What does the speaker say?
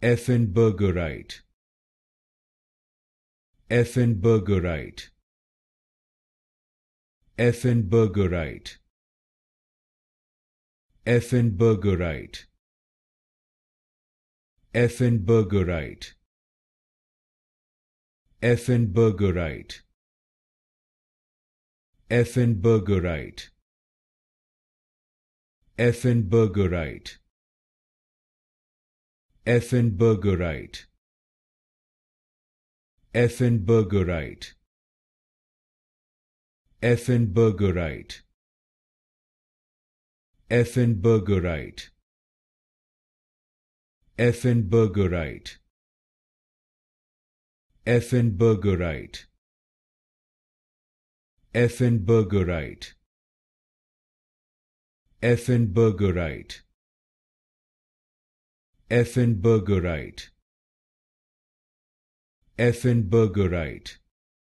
Effenbergerite, Effenbergerite, Effenbergerite, Effenbergerite, Effenbergerite, Effenbergerite, Effenbergerite, Effenbergerite, Effenbergerite, Effenbergerite, Effenbergerite, Effenbergerite, Effenbergerite, Effenbergerite, Effenbergerite, Effenbergerite, Effenbergerite, Effenbergerite,